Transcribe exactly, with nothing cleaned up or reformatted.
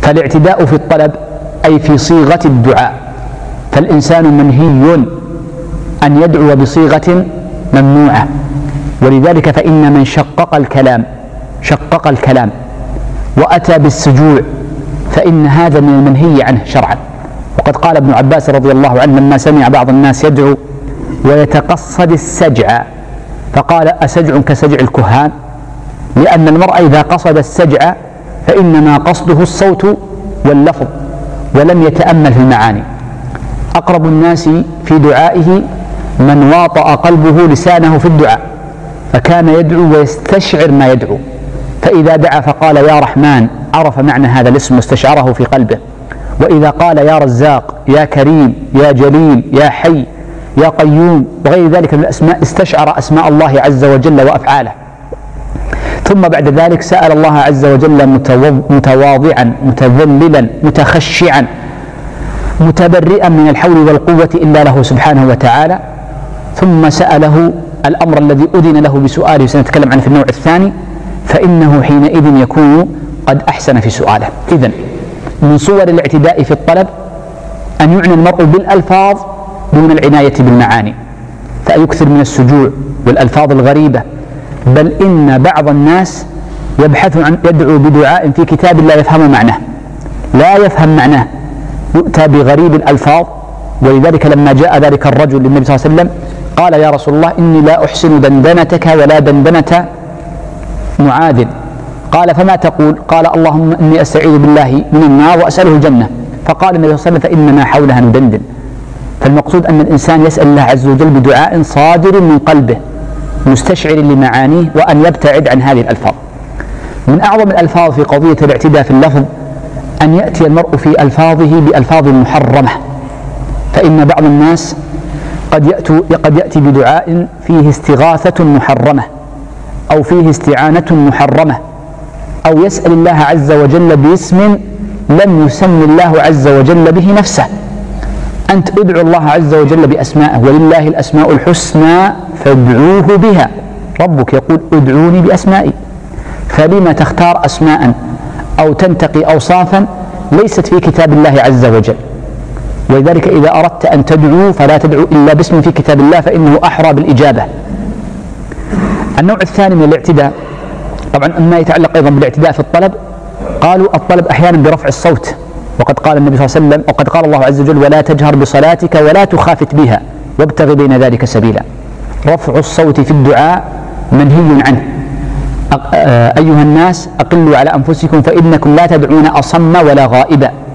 فالاعتداء في الطلب أي في صيغة الدعاء، فالإنسان منهي أن يدعو بصيغة ممنوعة، ولذلك فإن من شقق الكلام شقق الكلام وأتى بالسجوع فإن هذا من المنهي عنه شرعا. وقد قال ابن عباس رضي الله عنه لما سمع بعض الناس يدعو ويتقصد السجع فقال: أسجع كسجع الكهان؟ لأن المرء إذا قصد السجع فإنما قصده الصوت واللفظ ولم يتأمل في المعاني. أقرب الناس في دعائه من واطأ قلبه لسانه في الدعاء، فكان يدعو ويستشعر ما يدعو، فإذا دعا فقال يا رحمن عرف معنى هذا الاسم واستشعره في قلبه، وإذا قال يا رزاق يا كريم يا جليل يا حي يا قيوم وغير ذلك من الأسماء استشعر أسماء الله عز وجل وأفعاله، ثم بعد ذلك سأل الله عز وجل متواضعا متذللا متخشعا متبرئا من الحول والقوة إلا له سبحانه وتعالى، ثم سأله الأمر الذي أذن له بسؤاله سنتكلم عنه في النوع الثاني، فإنه حينئذ يكون قد أحسن في سؤاله. إذن من صور الاعتداء في الطلب أن يعنى المرء بالألفاظ دون العناية بالمعاني، فيكثر من السجوع والألفاظ الغريبة، بل إن بعض الناس يبحث عن يدعو بدعاء في كتاب لا يفهم معناه لا يفهم معناه يؤتى بغريب الألفاظ. ولذلك لما جاء ذلك الرجل للنبي صلى الله عليه وسلم قال يا رسول الله إني لا أحسن دندنتك ولا دندنة معاذ، قال فما تقول؟ قال اللهم إني أستعيذ بالله من النار وأسأله الجنة. فقال النبي صلى الله عليه وسلم فإننا حولها ندندن. فالمقصود أن الإنسان يسأل الله عز وجل بدعاء صادر من قلبه مستشعر لمعانيه، وأن يبتعد عن هذه الألفاظ. من أعظم الألفاظ في قضية الاعتداء في اللفظ أن يأتي المرء في ألفاظه بألفاظ محرمة، فإن بعض الناس قد, قد يأتي بدعاء فيه استغاثة محرمة أو فيه استعانة محرمة، أو يسأل الله عز وجل باسم لم يسم الله عز وجل به نفسه. أنت ادعو الله عز وجل بأسمائه، ولله الأسماء الحسنى فادعوه بها، ربك يقول ادعوني بأسمائي، فلما تختار أسماء أو تنتقي أوصافا ليست في كتاب الله عز وجل؟ ولذلك إذا أردت أن تدعو فلا تدعو إلا باسم في كتاب الله، فإنه أحرى بالإجابة. النوع الثاني من الاعتداء طبعا ما يتعلق أيضا بالاعتداء في الطلب، قالوا الطلب أحيانا برفع الصوت، وقد قال النبي صلى الله عليه وسلم وقد قال الله عز وجل ولا تجهر بصلاتك ولا تخافت بها وابتغ بين ذلك سبيلا. رفع الصوت في الدعاء منهي عنه. أيها الناس أقلوا على أنفسكم فإنكم لا تدعون أصم ولا غائبا.